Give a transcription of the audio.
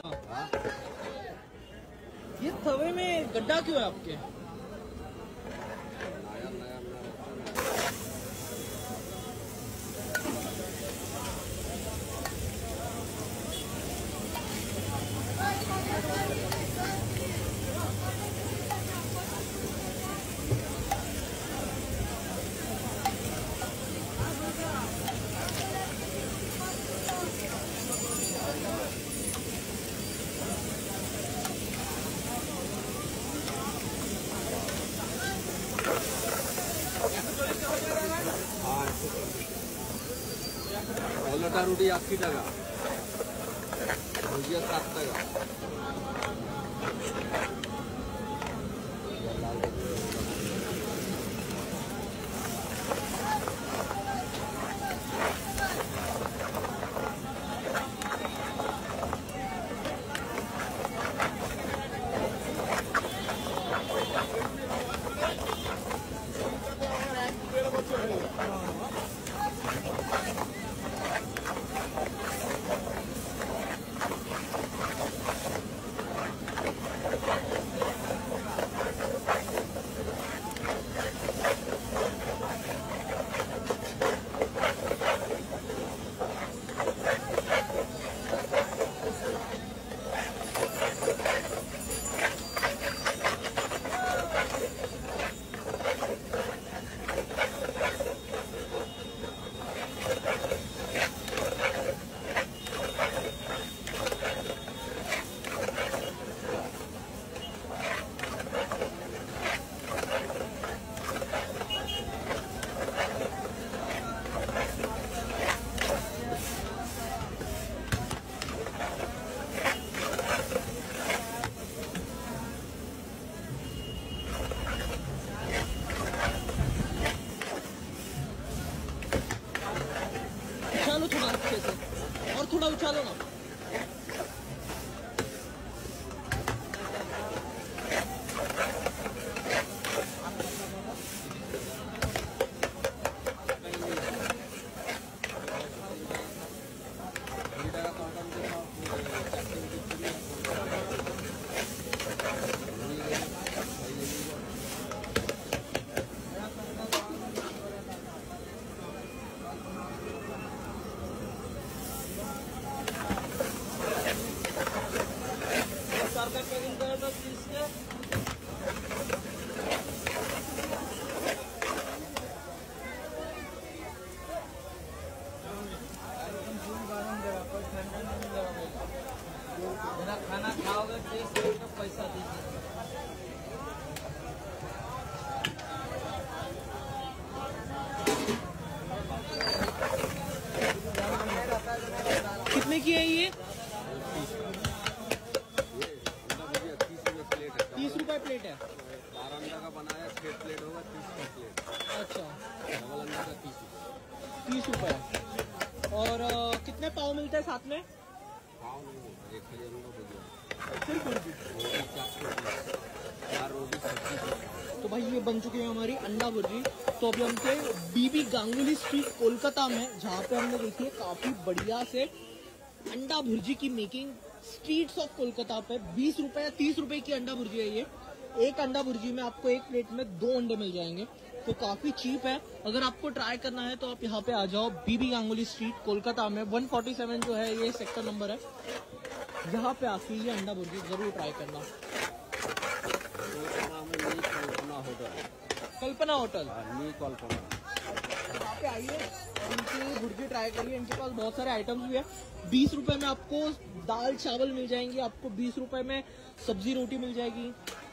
हाँ। ये तवे में गड्ढा क्यों है आपके? कोलकाता रोटी 80 টাকা, भुजिया 7 টাকা। उछालो थोड़ा अच्छे से, और थोड़ा उछालो ना। मेरा खाना खाओगे तो पैसा दीजिए। कितने की है ये? 30 रुपए प्लेट है। 12 अंडा का बनाया 6 प्लेट होगा 30 का प्लेट। अच्छा, डबल अंडा का 30 रुपए। और कितने पाव मिलते हैं साथ में? पाव नहीं होता, 1 किलो भुजिया, सिर्फ भुर्जी। रोटी 4 रोटी सब्जी। तो भाई ये बन चुकी है हमारी अंडा भुर्जी। तो अभी हम थे बीबी गांगुली स्ट्रीट कोलकाता में, जहाँ पे हमने देखी है काफी बढ़िया से अंडा भुर्जी की मेकिंग स्ट्रीट्स ऑफ कोलकाता पे। 20 रुपए या 30 रुपए की अंडा भुर्जी है ये। एक अंडा भुर्जी में आपको एक प्लेट में 2 अंडे मिल जाएंगे, तो काफी चीप है। अगर आपको ट्राई करना है तो आप यहाँ पे आ जाओ, बीबी गांगुली स्ट्रीट कोलकाता में 147 जो है ये सेक्टर नंबर है, यहाँ पे आके ये अंडा भुर्जी जरूर ट्राई करना। कल्पना होटल, यहाँ पे आइए और इनकी भुर्जी ट्राई करिए। इनके पास बहुत सारे आइटम्स भी है। 20 रुपए में आपको दाल चावल मिल जाएंगे, आपको 20 रुपए में सब्जी रोटी मिल जाएगी,